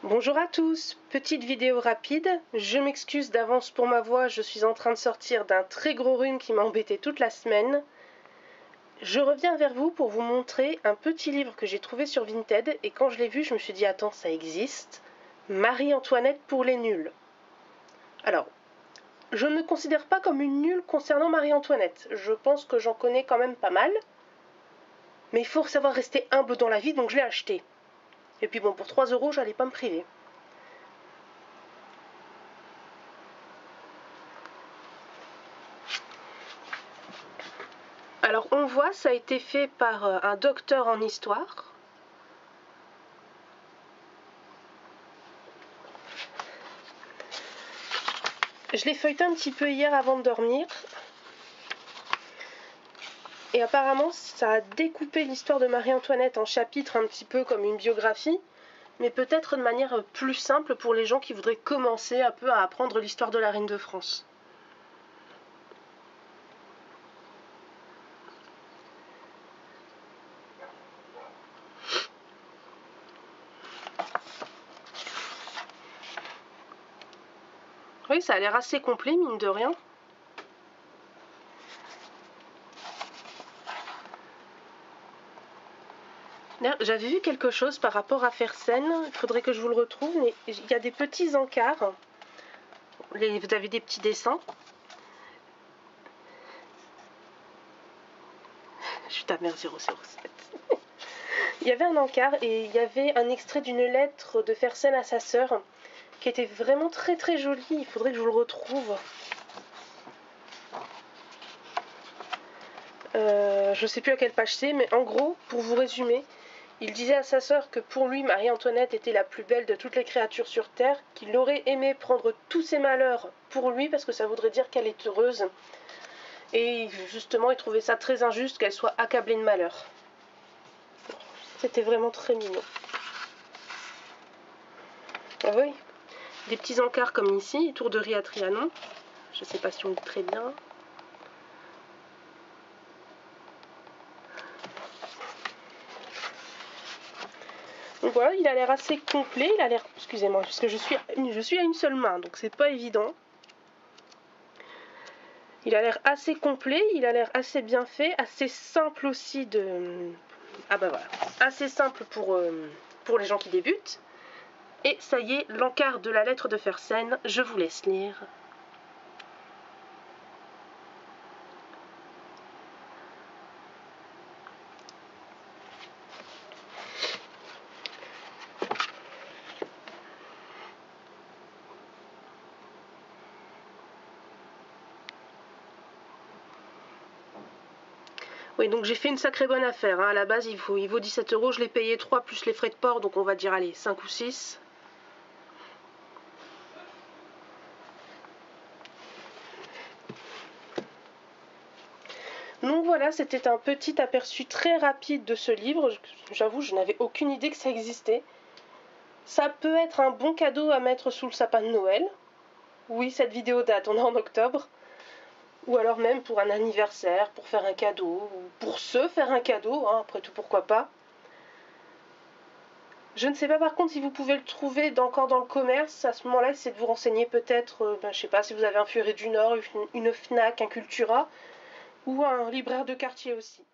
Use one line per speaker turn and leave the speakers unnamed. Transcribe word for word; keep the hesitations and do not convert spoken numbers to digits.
Bonjour à tous, petite vidéo rapide, je m'excuse d'avance pour ma voix, je suis en train de sortir d'un très gros rhume qui m'a embêté toute la semaine. Je reviens vers vous pour vous montrer un petit livre que j'ai trouvé sur Vinted et quand je l'ai vu je me suis dit attends ça existe, Marie-Antoinette pour les nuls. Alors, je ne me considère pas comme une nulle concernant Marie-Antoinette, je pense que j'en connais quand même pas mal, mais il faut savoir rester humble dans la vie donc je l'ai acheté. Et puis bon, pour trois euros, j'allais pas me priver. Alors on voit, ça a été fait par un docteur en histoire. Je l'ai feuilleté un petit peu hier avant de dormir. Et apparemment, ça a découpé l'histoire de Marie-Antoinette en chapitres un petit peu comme une biographie, mais peut-être de manière plus simple pour les gens qui voudraient commencer un peu à apprendre l'histoire de la Reine de France. Oui, ça a l'air assez complet, mine de rien. J'avais vu quelque chose par rapport à Fersen, il faudrait que je vous le retrouve, mais il y a des petits encarts. Vous avez des petits dessins. Je suis ta mère zéro zéro sept. Il y avait un encart et il y avait un extrait d'une lettre de Fersen à sa sœur qui était vraiment très très joli. Il faudrait que je vous le retrouve. Euh, je ne sais plus à quelle page c'est, mais en gros, pour vous résumer, il disait à sa sœur que pour lui, Marie-Antoinette était la plus belle de toutes les créatures sur Terre, qu'il aurait aimé prendre tous ses malheurs pour lui parce que ça voudrait dire qu'elle est heureuse. Et justement, il trouvait ça très injuste qu'elle soit accablée de malheur. C'était vraiment très mignon. Ah oui, des petits encarts comme ici, étourderie à Trianon. Je ne sais pas si on lit très bien. Donc voilà, il a l'air assez complet, il a l'air, excusez-moi, parce que je suis, je suis à une seule main, donc c'est pas évident. Il a l'air assez complet, il a l'air assez bien fait, assez simple aussi de... Ah bah voilà, assez simple pour, euh, pour les gens qui débutent. Et ça y est, l'encart de la lettre de Fersen, je vous laisse lire. Oui, donc j'ai fait une sacrée bonne affaire. Hein. À la base, il, faut, il vaut dix-sept euros. Je l'ai payé trois plus les frais de port, donc on va dire, allez, cinq ou six. Donc voilà, c'était un petit aperçu très rapide de ce livre. J'avoue, je n'avais aucune idée que ça existait. Ça peut être un bon cadeau à mettre sous le sapin de Noël. Oui, cette vidéo date, on est en octobre. Ou alors même pour un anniversaire, pour faire un cadeau, ou pour se faire un cadeau, hein, après tout pourquoi pas. Je ne sais pas par contre si vous pouvez le trouver encore dans le commerce, à ce moment-là, essayez de vous renseigner peut-être, euh, ben, je sais pas, si vous avez un Furet du Nord, une, une Fnac, un Cultura, ou un libraire de quartier aussi.